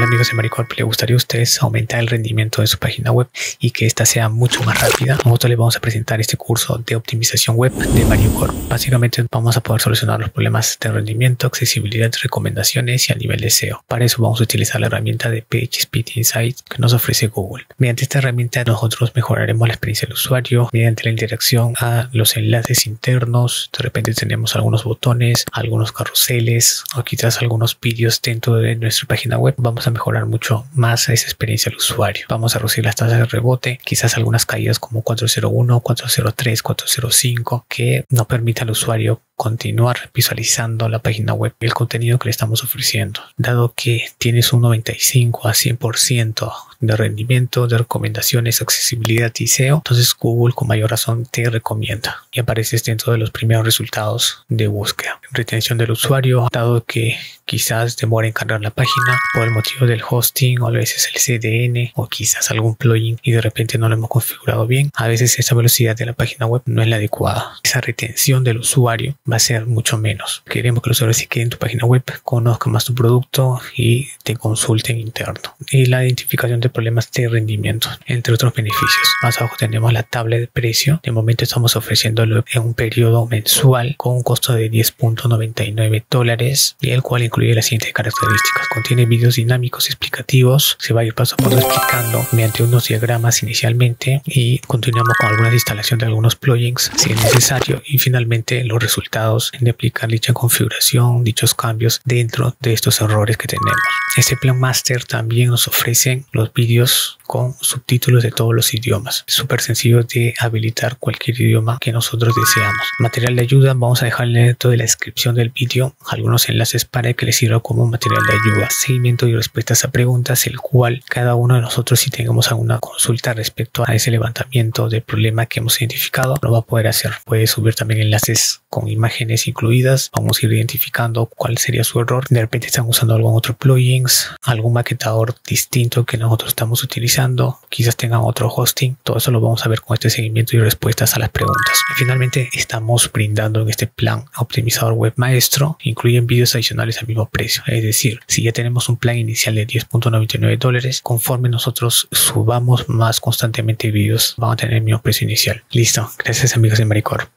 amigos de Maricorp? ¿Le gustaría a ustedes aumentar el rendimiento de su página web y que ésta sea mucho más rápida? Nosotros les vamos a presentar este curso de optimización web de Maricorp. Básicamente vamos a poder solucionar los problemas de rendimiento, accesibilidad, recomendaciones y a nivel de SEO. Para eso vamos a utilizar la herramienta de PageSpeed Insights que nos ofrece Google. Mediante esta herramienta nosotros mejoraremos la experiencia del usuario mediante la interacción a los enlaces internos. De repente tenemos algunos botones, algunos carruseles o quizás algunos vídeos dentro de nuestra página web. Vamos a mejorar mucho más esa experiencia del usuario. Vamos a reducir las tasas de rebote, quizás algunas caídas como 401, 403, 405 que no permita al usuario continuar visualizando la página web y el contenido que le estamos ofreciendo. Dado que tienes un 95 a 100% de rendimiento, de recomendaciones, accesibilidad y SEO, entonces Google con mayor razón te recomienda y apareces dentro de los primeros resultados de búsqueda. Retención del usuario, dado que quizás demore en cargar la página por el motivo del hosting o a veces el CDN o quizás algún plugin y de repente no lo hemos configurado bien. A veces esa velocidad de la página web no es la adecuada. Esa retención del usuario va a ser mucho menos. Queremos que el usuario se quede en tu página web, conozca más tu producto y te consulte en interno. Y la identificación de problemas de rendimiento, entre otros beneficios. Más abajo tenemos la tabla de precio. De momento estamos ofreciéndolo en un periodo mensual con un costo de $10.99 y el cual incluye las siguientes características. Contiene vídeos dinámicos explicativos. Se va a ir paso a paso explicando mediante unos diagramas inicialmente y continuamos con algunas instalaciones de algunos plugins si es necesario y finalmente los resultados de aplicar dicha configuración, dichos cambios dentro de estos errores que tenemos. Este plan Master también nos ofrece los vídeos con subtítulos de todos los idiomas. Es súper sencillo de habilitar cualquier idioma que nosotros deseamos. Material de ayuda, vamos a dejarle dentro de la descripción del vídeo algunos enlaces para que les sirva como material de ayuda. Seguimiento y respuestas a preguntas, el cual cada uno de nosotros, si tengamos alguna consulta respecto a ese levantamiento del problema que hemos identificado, lo va a poder hacer. Puede subir también enlaces con imágenes incluidas. Vamos a ir identificando cuál sería su error. De repente están usando algún otro plugins, algún maquetador distinto que nosotros estamos utilizando, quizás tengan otro hosting. Todo eso lo vamos a ver con este seguimiento y respuestas a las preguntas. Y finalmente estamos brindando en este plan optimizador web maestro, incluyen vídeos adicionales al mismo precio. Es decir, si ya tenemos un plan inicial de $10.99, conforme nosotros subamos más constantemente vídeos, van a tener el mismo precio inicial. Listo. Gracias amigos de Maricorp.